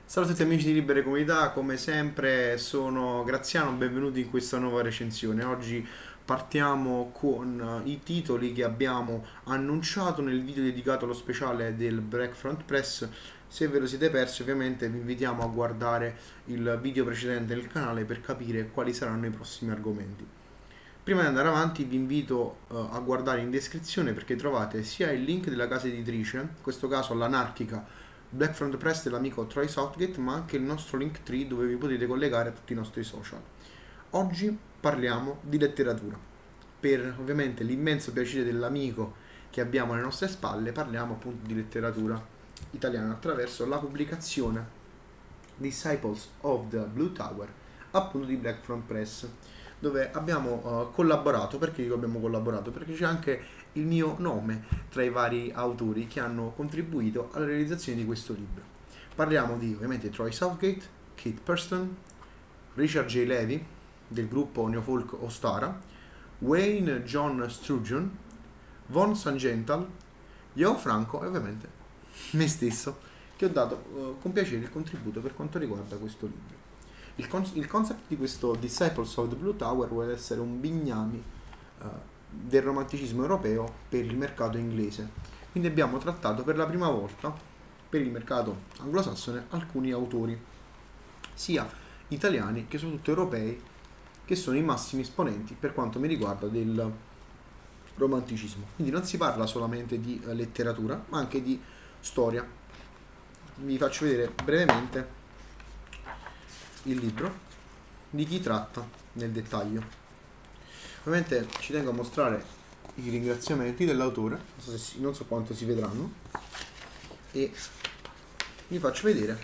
Salve a tutti amici di Libere Comunità, come sempre sono Graziano, benvenuti in questa nuova recensione. Oggi partiamo con i titoli che abbiamo annunciato nel video dedicato allo speciale del Black Front Press. Se ve lo siete persi, ovviamente vi invitiamo a guardare il video precedente del canale per capire quali saranno i prossimi argomenti. Prima di andare avanti vi invito a guardare in descrizione perché trovate sia il link della casa editrice, in questo caso l'anarchica Black Front Press dell'amico Troy Southgate, ma anche il nostro Linktree dove vi potete collegare a tutti i nostri social. Oggi parliamo di letteratura. Per ovviamente l'immenso piacere dell'amico che abbiamo alle nostre spalle, parliamo appunto di letteratura italiana attraverso la pubblicazione Disciples of the Blue Tower, appunto di Black Front Press, dove abbiamo collaborato. Perché dico abbiamo collaborato? Perché c'è anche il mio nome tra i vari autori che hanno contribuito alla realizzazione di questo libro. Parliamo di ovviamente Troy Southgate, Kate Preston, Richard J. Levy del gruppo neofolk Ostara, Wayne John Sturgeon, Von Sangental, Joe Franco e ovviamente me stesso, che ho dato con piacere il contributo per quanto riguarda questo libro. Il concept di questo Disciples of the Blue Tower vuole essere un bignami del romanticismo europeo per il mercato inglese. Quindi abbiamo trattato per la prima volta per il mercato anglosassone alcuni autori, sia italiani che soprattutto europei, che sono i massimi esponenti per quanto mi riguarda del romanticismo. Quindi non si parla solamente di letteratura, ma anche di storia. Vi faccio vedere brevemente il libro, di chi tratta nel dettaglio. Ovviamente ci tengo a mostrare i ringraziamenti dell'autore, non so quanto si vedranno, e vi faccio vedere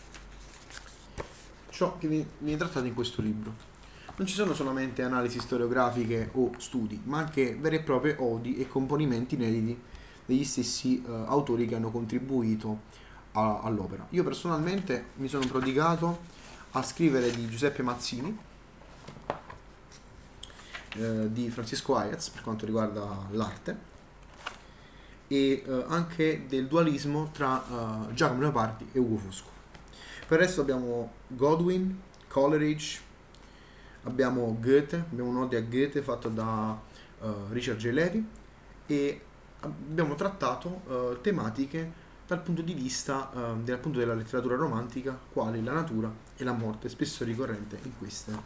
ciò che viene trattato in questo libro. Non ci sono solamente analisi storiografiche o studi, ma anche vere e proprie odi e componimenti inediti degli stessi autori che hanno contribuito all'opera. Io personalmente mi sono prodigato a scrivere di Giuseppe Mazzini, di Francisco Hayez per quanto riguarda l'arte, e anche del dualismo tra Giacomo Leopardi e Ugo Fosco. Per il resto abbiamo Godwin, Coleridge, abbiamo Goethe, abbiamo un'ode a Goethe fatta da Richard J. Levy, e abbiamo trattato tematiche dal punto di vista appunto della letteratura romantica, quali la natura e la morte, spesso ricorrente in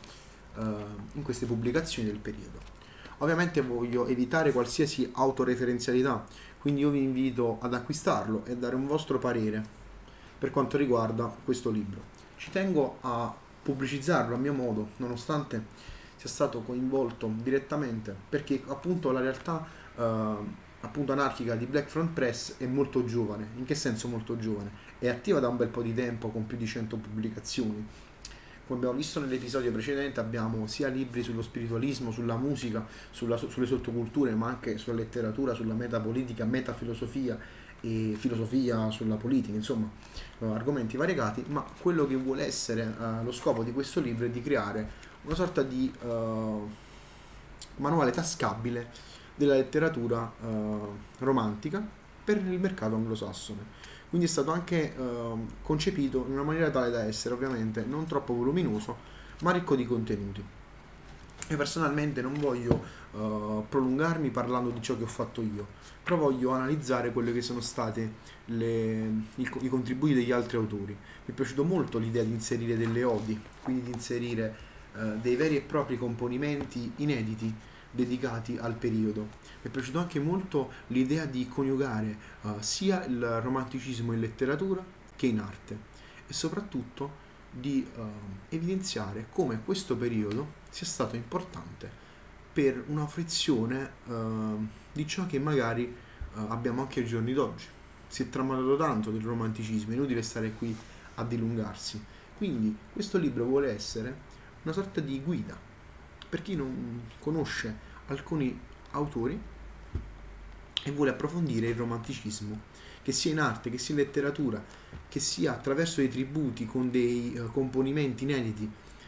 queste pubblicazioni del periodo. Ovviamente voglio evitare qualsiasi autoreferenzialità, quindi io vi invito ad acquistarlo e dare un vostro parere per quanto riguarda questo libro. Ci tengo a pubblicizzarlo a mio modo, nonostante sia stato coinvolto direttamente, perché appunto la realtà appunto anarchica di Black Front Press è molto giovane. In che senso molto giovane? È attiva da un bel po' di tempo con più di 100 pubblicazioni. Come abbiamo visto nell'episodio precedente, abbiamo sia libri sullo spiritualismo, sulla musica, sulle sottoculture, ma anche sulla letteratura, sulla metapolitica, metafilosofia e filosofia sulla politica, insomma argomenti variegati, ma quello che vuole essere lo scopo di questo libro è di creare una sorta di manuale tascabile della letteratura romantica per il mercato anglosassone. Quindi è stato anche concepito in una maniera tale da essere ovviamente non troppo voluminoso, ma ricco di contenuti. Io personalmente non voglio prolungarmi parlando di ciò che ho fatto io, però voglio analizzare quelle che sono state i contributi degli altri autori. Mi è piaciuto molto l'idea di inserire delle odi, quindi di inserire dei veri e propri componimenti inediti dedicati al periodo. Mi è piaciuto anche molto l'idea di coniugare sia il romanticismo in letteratura che in arte, e soprattutto di evidenziare come questo periodo sia stato importante per una fruizione di ciò che magari abbiamo anche ai giorni d'oggi. Si è tramandato tanto del romanticismo, è inutile stare qui a dilungarsi. Quindi questo libro vuole essere una sorta di guida per chi non conosce alcuni autori e vuole approfondire il romanticismo, che sia in arte, che sia in letteratura, che sia attraverso dei tributi con dei componimenti inediti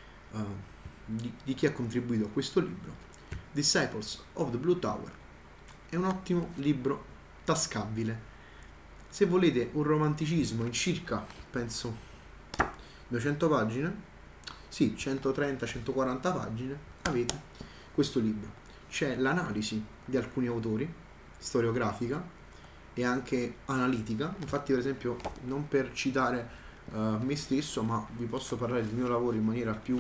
di chi ha contribuito a questo libro. Disciples of the Blue Tower è un ottimo libro tascabile. Se volete un romanticismo in circa, penso, 200 pagine, sì, 130-140 pagine, avete questo libro. C'è l'analisi di alcuni autori, storiografica e anche analitica. Infatti, per esempio, non per citare me stesso, ma vi posso parlare del mio lavoro in maniera più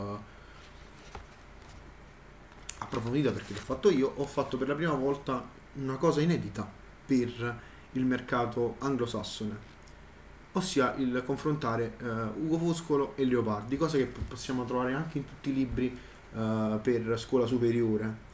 approfondita perché l'ho fatto io. Ho fatto per la prima volta una cosa inedita per il mercato anglosassone, ossia il confrontare Ugo Foscolo e Leopardi, cosa che possiamo trovare anche in tutti i libri per scuola superiore.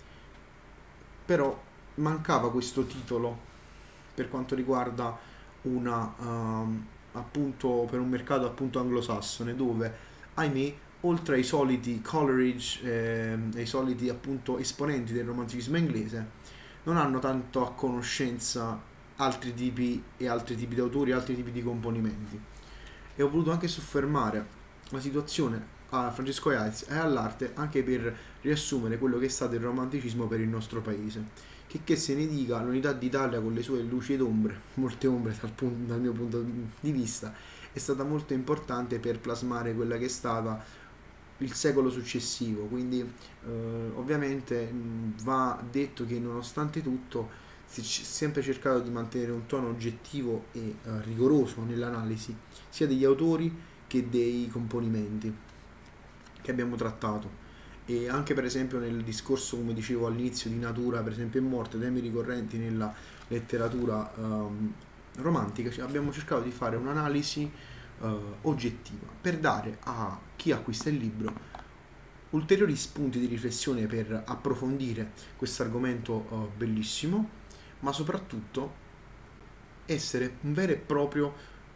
Però mancava questo titolo per quanto riguarda una appunto per un mercato appunto anglosassone, dove ahimè oltre ai soliti Coleridge ai soliti appunto esponenti del romanticismo inglese non hanno tanto a conoscenza altri tipi di autori, altri tipi di componimenti. E ho voluto anche soffermare la situazione a Francesco Hayez e all'arte anche per riassumere quello che è stato il romanticismo per il nostro paese. Che se ne dica, l'unità d'Italia con le sue luci ed ombre, molte ombre dal mio punto di vista, è stata molto importante per plasmare quella che è stata il secolo successivo. Quindi ovviamente va detto che nonostante tutto si è sempre cercato di mantenere un tono oggettivo e rigoroso nell'analisi sia degli autori che dei componimenti che abbiamo trattato. E anche per esempio nel discorso, come dicevo all'inizio, di natura, per esempio e morte, temi ricorrenti nella letteratura romantica, abbiamo cercato di fare un'analisi oggettiva per dare a chi acquista il libro ulteriori spunti di riflessione per approfondire questo argomento bellissimo, ma soprattutto essere un vero e proprio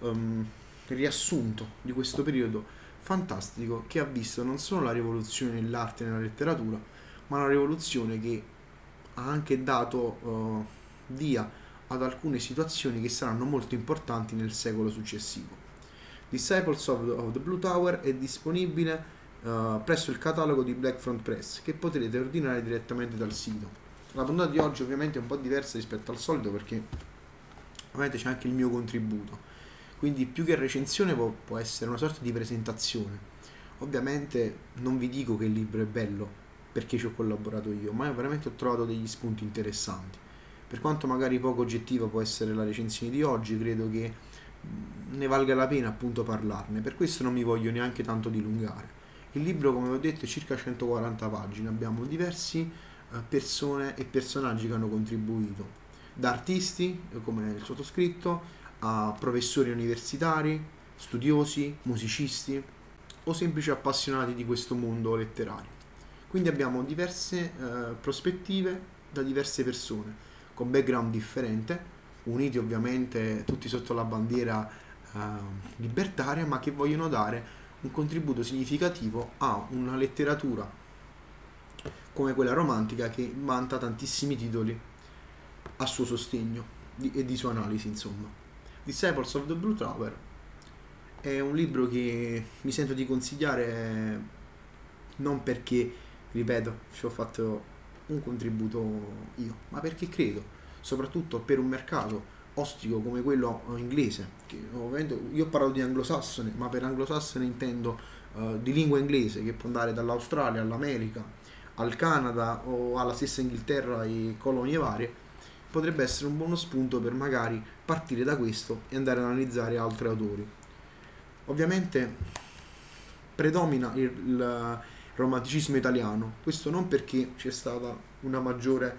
riassunto di questo periodo fantastico che ha visto non solo la rivoluzione nell'arte e nella letteratura, ma una rivoluzione che ha anche dato via ad alcune situazioni che saranno molto importanti nel secolo successivo. Disciples of the Blue Tower è disponibile presso il catalogo di Blackfront Press, che potrete ordinare direttamente dal sito. La puntata di oggi ovviamente è un po' diversa rispetto al solito perché ovviamente c'è anche il mio contributo, quindi più che recensione può essere una sorta di presentazione. Ovviamente non vi dico che il libro è bello perché ci ho collaborato io, ma io veramente ho trovato degli spunti interessanti. Per quanto magari poco oggettiva può essere la recensione di oggi, credo che ne valga la pena appunto parlarne, per questo non mi voglio neanche tanto dilungare. Il libro, come ho detto, è circa 140 pagine, abbiamo diversi persone e personaggi che hanno contribuito, da artisti come il sottoscritto a professori universitari, studiosi, musicisti o semplici appassionati di questo mondo letterario. Quindi abbiamo diverse prospettive da diverse persone con background differente, uniti ovviamente tutti sotto la bandiera libertaria, ma che vogliono dare un contributo significativo a una letteratura come quella romantica che vanta tantissimi titoli a suo sostegno e di sua analisi, insomma. Disciples of the Blue Tower è un libro che mi sento di consigliare non perché, ripeto, ci ho fatto un contributo io, ma perché credo, soprattutto per un mercato ostico come quello inglese, che ovviamente io ho parlato di anglosassone, ma per anglosassone intendo di lingua inglese, che può andare dall'Australia all'America, al Canada o alla stessa Inghilterra e colonie varie. Potrebbe essere un buono spunto per magari partire da questo e andare ad analizzare altri autori. Ovviamente predomina il romanticismo italiano, questo non perché c'è stata una maggiore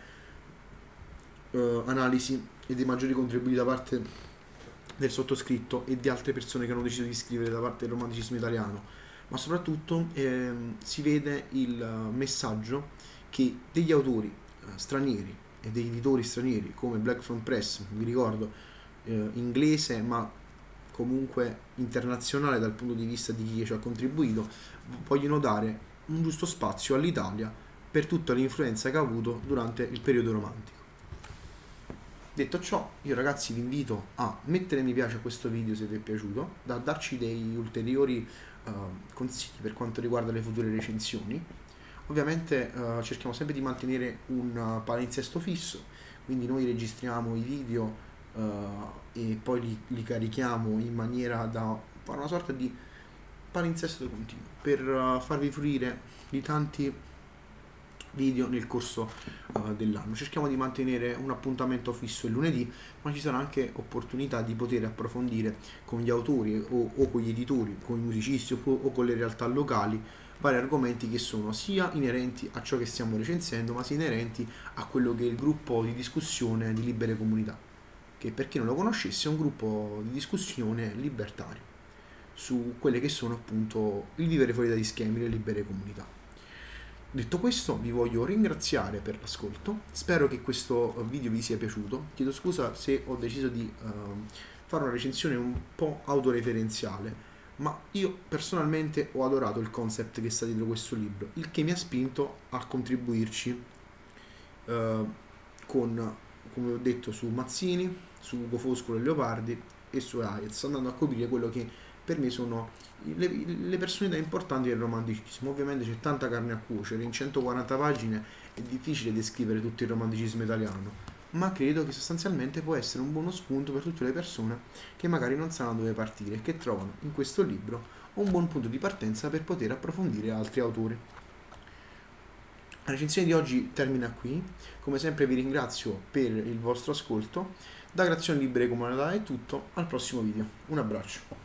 analisi e dei maggiori contributi da parte del sottoscritto e di altre persone che hanno deciso di scrivere da parte del romanticismo italiano, ma soprattutto si vede il messaggio che degli autori stranieri e degli editori stranieri come Blackfront Press, vi ricordo, inglese ma comunque internazionale dal punto di vista di chi ci ha contribuito, vogliono dare un giusto spazio all'Italia per tutta l'influenza che ha avuto durante il periodo romantico. Detto ciò, io ragazzi vi invito a mettere mi piace a questo video se vi è piaciuto, da darci dei ulteriori consigli per quanto riguarda le future recensioni. Ovviamente cerchiamo sempre di mantenere un palinsesto fisso, quindi noi registriamo i video e poi li carichiamo in maniera da fare una sorta di palinsesto continuo per farvi fruire di tanti video nel corso dell'anno. Cerchiamo di mantenere un appuntamento fisso il lunedì, ma ci sarà anche opportunità di poter approfondire con gli autori o con gli editori, con i musicisti o con le realtà locali vari argomenti che sono sia inerenti a ciò che stiamo recensendo, ma sia inerenti a quello che è il gruppo di discussione di Libere Comunità, che per chi non lo conoscesse è un gruppo di discussione libertario su quelle che sono appunto il vivere fuori dagli schemi, le libere comunità. Detto questo, vi voglio ringraziare per l'ascolto, spero che questo video vi sia piaciuto, chiedo scusa se ho deciso di fare una recensione un po' autoreferenziale, ma io personalmente ho adorato il concept che sta dietro questo libro, il che mi ha spinto a contribuirci con, come ho detto, su Mazzini, su Ugo Foscolo e Leopardi e su Hayez, andando a coprire quello che per me sono le personalità importanti del romanticismo. Ovviamente c'è tanta carne a cuocere, in 140 pagine è difficile descrivere tutto il romanticismo italiano, ma credo che sostanzialmente può essere un buono spunto per tutte le persone che magari non sanno dove partire e che trovano in questo libro un buon punto di partenza per poter approfondire altri autori. La recensione di oggi termina qui, come sempre vi ringrazio per il vostro ascolto, da Grazione Libere Comunità è tutto, al prossimo video, un abbraccio.